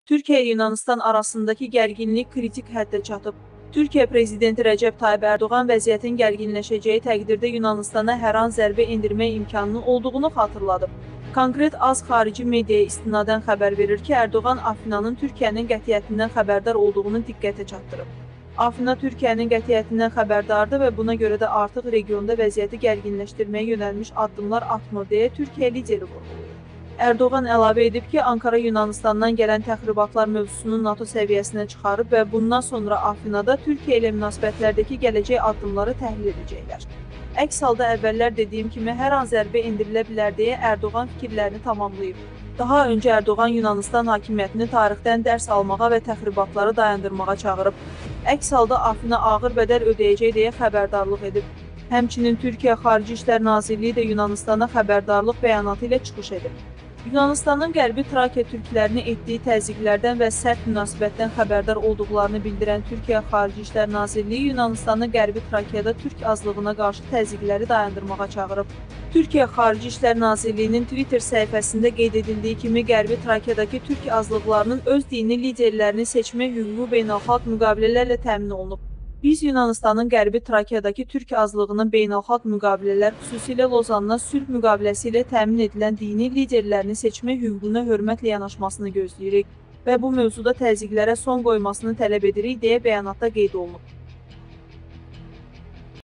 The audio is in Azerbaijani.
Türkiyə ilə Yunanistan arasındakı gərginlik kritik həddə çatıb. Türkiyə prezidenti Rəcəb Tayyip Ərdoğan vəziyyətin gərginləşəcəyi təqdirdə Yunanistana hər an zərbə endirmək imkanının olduğunu xatırladıb. Konkret AZ xarici mediaya istinadən xəbər verir ki, Ərdoğan Afinanın Türkiyənin qətiyyətindən xəbərdar olduğunu diqqətə çatdırıb. Afina Türkiyənin qətiyyətindən xəbərdardır və buna görə də artıq regionda vəziyyəti gərginləşdirməyə yönəlmiş addımlar atmır deyə Türkiyə lideri vurğulayıb. Ərdoğan əlavə edib ki, Ankara Yunanistandan gələn təxribatlar mövzusunu NATO səviyyəsinə çıxarıb və bundan sonra Afinada Türkiyə ilə münasibətlərdəki gələcək addımları təhlil edəcəklər. Əks halda əvvəllər dediyim kimi hər an zərbə endirilə bilər deyə Ərdoğan fikirlərini tamamlayıb. Daha öncə Ərdoğan Yunanistan hakimiyyətini tarixdən dərs almağa və təxribatları dayandırmağa çağırıb. Əks halda Afina ağır bədəl ödəyəcək deyə xəbərdarlıq edib. Həmçinin Türkiyə Xarici İşlər Nazirliyi də Yunanistana xəbərdarlıq bəyanatı ilə çıxış edib. Yunanistanın Qərbi Trakiya türklərini etdiyi təzyiqlərdən və sərt münasibətdən xəbərdar olduqlarını bildirən Türkiyə Xarici İşlər Nazirliyi Yunanistanı Qərbi Trakiyada türk azlığına qarşı təzyiqləri dayandırmağa çağırıb. Türkiyə Xarici İşlər Nazirliyinin Twitter səhifəsində qeyd edildiyi kimi Qərbi Trakiyadakı türk azlıqlarının öz dini liderlərini seçmək hüququ beynəlxalq müqavilələrlə təmin olunub. Biz Yunanistanın Qərbi Trakiyadakı türk azlığının beynəlxalq müqavilələr, xüsusilə Lozanna sülh müqaviləsi ilə təmin edilən dini liderlərini seçmək hüququna hörmətlə yanaşmasını gözləyirik və bu mövzuda təzyiqlərə son qoymasını tələb edirik deyə bəyanatda qeyd olunub.